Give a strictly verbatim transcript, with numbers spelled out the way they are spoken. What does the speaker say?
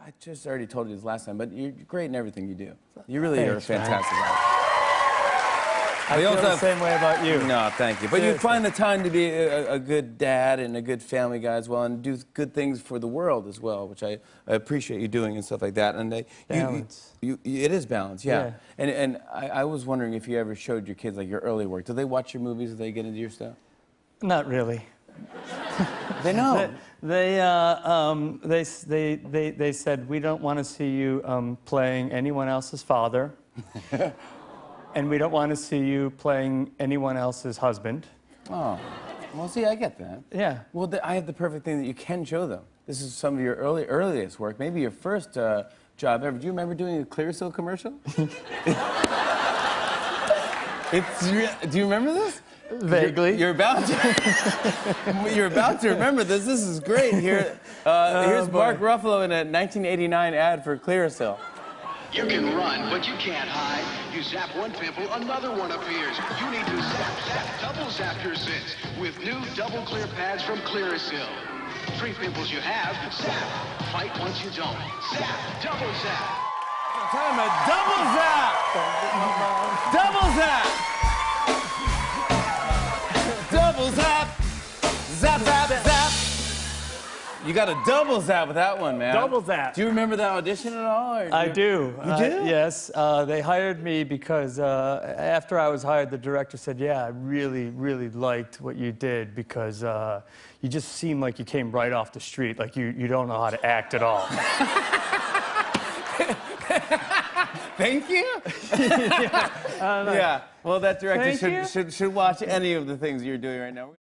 I just already told you this last time, but you're great in everything you do. You really Thanks, are a fantastic man. actor. I We feel also the have- same way about you. No, thank you. But you Seriously. find the time to be a, a good dad and a good family guy as well, and do good things for the world as well, which I, I appreciate you doing and stuff like that. And they, Balance. You, you, it is balance, yeah. Yeah. And and I, I was wondering if you ever showed your kids like your early work. Do they watch your movies? Do they get into your stuff? Not really. They know. They, they, uh, um, they, they, they, they said, we don't want to see you um, playing anyone else's father. And we don't want to see you playing anyone else's husband. Oh, well, see, I get that. Yeah. Well, the, I have the perfect thing that you can show them. This is some of your early, earliest work, maybe your first uh, job ever. Do you remember doing a Clearasil commercial? It's, do you remember this? Vaguely. You're, you're about to. You're about to remember this. This is great. Here, uh, Oh, here's boy. Mark Ruffalo in a nineteen eighty-nine ad for Clearasil. You can run, but you can't hide. You zap one pimple, another one appears. You need to zap, zap, double zap your sins with new double clear pads from Clearasil. Three pimples you have, zap. Fight once you don't. Zap, double zap. Time a double zap. Double zap. Double zap. Zap, zap, zap. You got a double zap with that one, man. Double zap. Do you remember that audition at all? or I you- do. You Uh, do? yes. Uh, they hired me because uh, after I was hired, the director said, yeah, I really, really liked what you did because uh, you just seem like you came right off the street, like you, you don't know how to act at all. Thank you? yeah. Yeah. Well, that director Thank should, you. should, should watch any of the things you're doing right now.